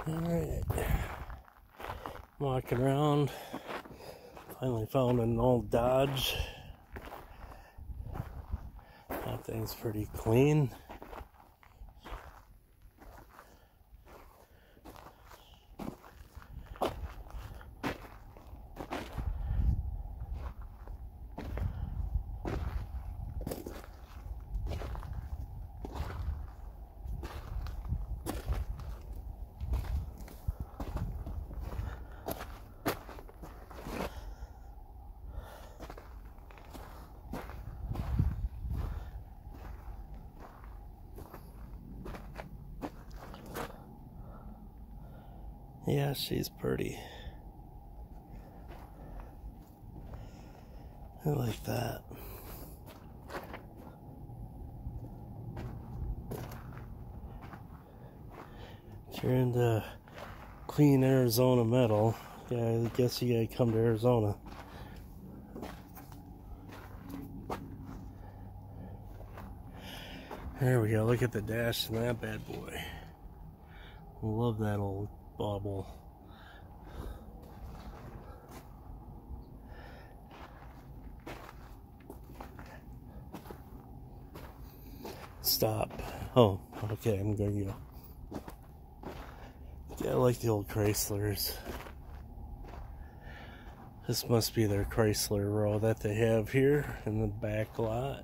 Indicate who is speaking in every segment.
Speaker 1: Alright, walking around, finally found an old Dodge. That thing's pretty clean. Yeah, she's pretty. I like that. If you're into clean Arizona metal, yeah, I guess you gotta come to Arizona. There we go, look at the dash in that bad boy. Love that old bauble. Stop. Oh, okay, I'm gonna go. Yeah, I like the old Chryslers. This must be their Chrysler row that they have here in the back lot.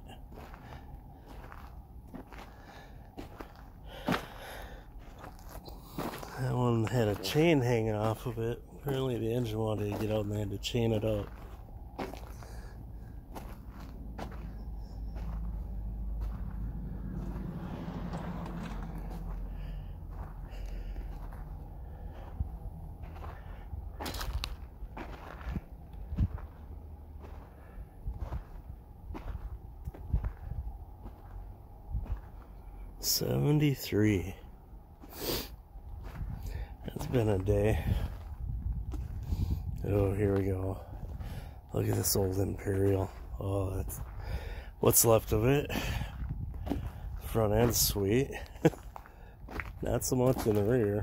Speaker 1: That one had a chain hanging off of it. Apparently the engine wanted to get out and they had to chain it up. '73. It's been a day. Oh, here we go. Look at this old Imperial. Oh, that's what's left of it. Front end's sweet. Not so much in the rear.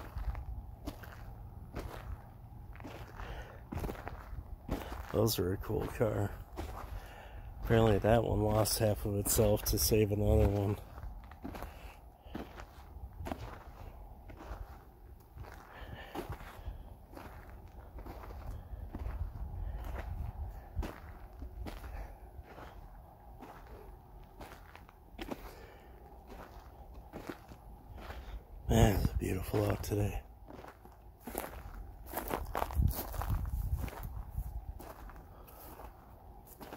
Speaker 1: Those are a cool car. Apparently that one lost half of itself to save another one. Man, it's beautiful out today.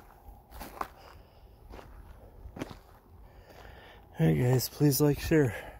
Speaker 1: Alright guys, please like, share.